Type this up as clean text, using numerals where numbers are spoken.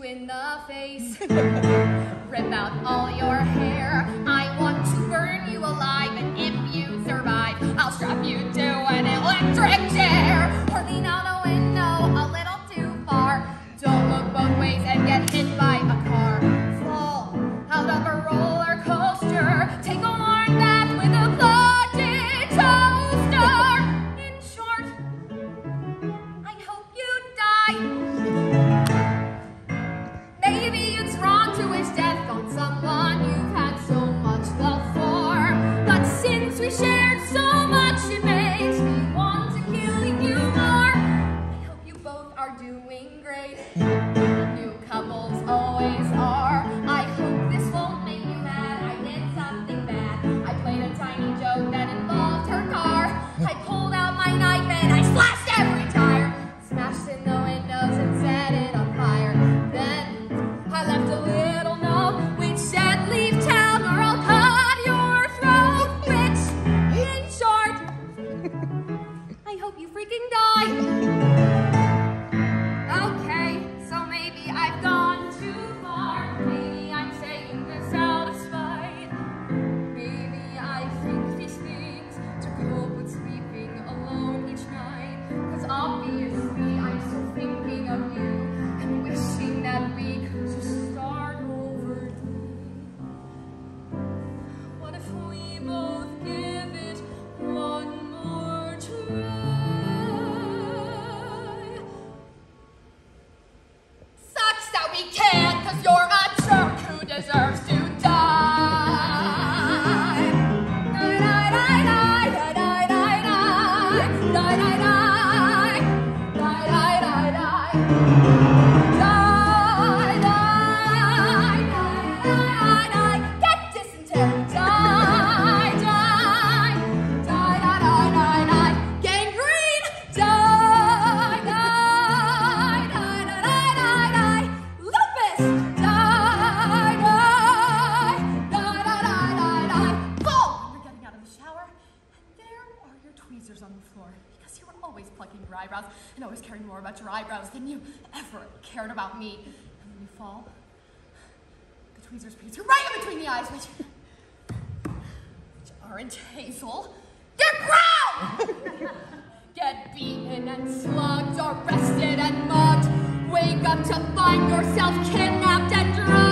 in the face. Rip out all your hair. I want to burn you alive, and if you survive, I'll strap you to an electric chair. Or lean out a window a little too far. Don't look both ways and get hit by a car. Fall out of a roller coaster. Take a warm bath with a flooded toaster. In short, I hope you die. Maybe it's wrong to wish death on someone you've had so much love for. But since we shared so much, it makes me want to kill you more. I hope you both are doing great. New couples always are. I hope this won't make you mad. I did something bad. I played a tiny joke that involved her car. I pulled out my knife and I slashed every tire. Smashed in the windows and set it on fire. Then I left a little note which said, leave town or I'll cut your throat. Which, in short, I hope you freaking die. Okay, so maybe I've gone too far. Maybe I'm saying this out of spite. Maybe I think these things to cope with sleeping alone each night. 'Cause obviously I'm still thinking of you and wishing that we could just start over. What if we both give it one more try? Sucks that we can't, 'cause you're a jerk who deserves to die. Die, die, die, die, die, die, die, die, die, die, die, die, die, die. Die, die, die, die, get dysentery. Die, die, die, die, die, die, die, gangrene. Die, die, die, die, die, die, die, lupus. Die, die, die, die, die, die, die. Fall! You're getting out of the shower, and there are your tweezers on the floor. Because you were always plucking your eyebrows and always caring more about your eyebrows than you ever cared about me. And when you fall, the tweezers pierce you right in between the eyes, which aren't hazel. They're brown! Get beaten and slugged, arrested and mugged. Wake up to find yourself kidnapped and drugged.